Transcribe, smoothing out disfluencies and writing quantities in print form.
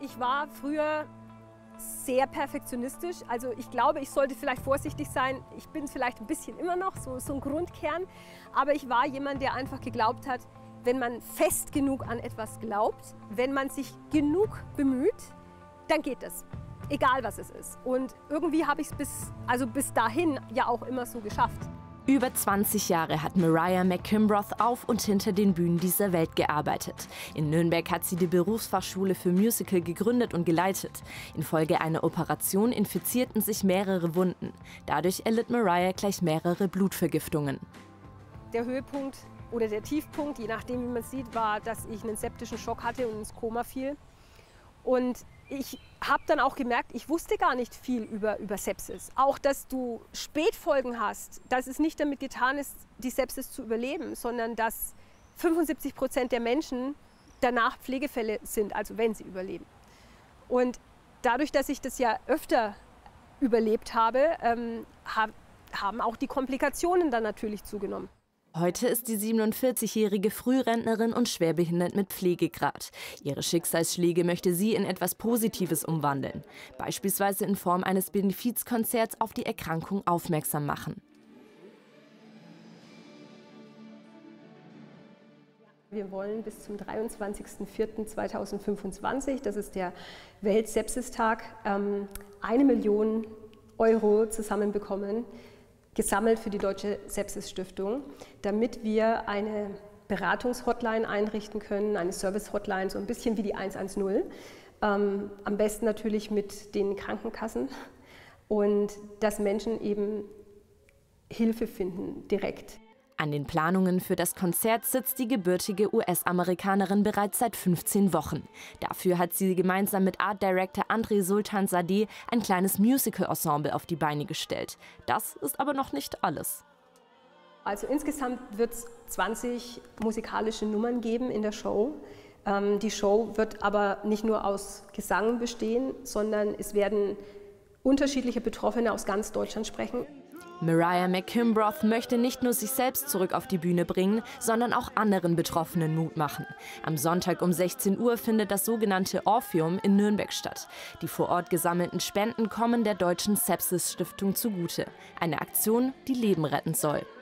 Ich war früher sehr perfektionistisch. Also ich glaube, ich sollte vielleicht vorsichtig sein. Ich bin es vielleicht ein bisschen immer noch, so ein Grundkern. Aber ich war jemand, der einfach geglaubt hat, wenn man fest genug an etwas glaubt, wenn man sich genug bemüht, dann geht es. Egal was es ist. Und irgendwie habe ich es bis dahin ja auch immer so geschafft. Über 20 Jahre hat Mariah McKimbrough auf und hinter den Bühnen dieser Welt gearbeitet. In Nürnberg hat sie die Berufsfachschule für Musical gegründet und geleitet. Infolge einer Operation infizierten sich mehrere Wunden. Dadurch erlitt Mariah gleich mehrere Blutvergiftungen. Der Höhepunkt oder der Tiefpunkt, je nachdem wie man sieht, war, dass ich einen septischen Schock hatte und ins Koma fiel. Und ich habe dann auch gemerkt, ich wusste gar nicht viel über Sepsis. Auch, dass du Spätfolgen hast, dass es nicht damit getan ist, die Sepsis zu überleben, sondern dass 75% der Menschen danach Pflegefälle sind, also wenn sie überleben. Und dadurch, dass ich das ja öfter überlebt habe, haben auch die Komplikationen dann natürlich zugenommen. Heute ist die 47-jährige Frührentnerin und schwerbehindert mit Pflegegrad. Ihre Schicksalsschläge möchte sie in etwas Positives umwandeln. Beispielsweise in Form eines Benefizkonzerts auf die Erkrankung aufmerksam machen. Wir wollen bis zum 23.04.2025, das ist der Weltsepsistag, 1 Million Euro zusammenbekommen, gesammelt für die Deutsche Sepsis-Stiftung, damit wir eine Beratungshotline einrichten können, eine Service-Hotline, so ein bisschen wie die 110. Am besten natürlich mit den Krankenkassen und dass Menschen eben Hilfe finden, direkt. An den Planungen für das Konzert sitzt die gebürtige US-Amerikanerin bereits seit 15 Wochen. Dafür hat sie gemeinsam mit Art Director André Sultan-Zadeh ein kleines Musical-Ensemble auf die Beine gestellt. Das ist aber noch nicht alles. Also insgesamt wird es 20 musikalische Nummern geben in der Show. Die Show wird aber nicht nur aus Gesang bestehen, sondern es werden unterschiedliche Betroffene aus ganz Deutschland sprechen. Mariah McKimbrough möchte nicht nur sich selbst zurück auf die Bühne bringen, sondern auch anderen Betroffenen Mut machen. Am Sonntag um 16 Uhr findet das sogenannte Orpheum in Nürnberg statt. Die vor Ort gesammelten Spenden kommen der Deutschen Sepsis-Stiftung zugute. Eine Aktion, die Leben retten soll.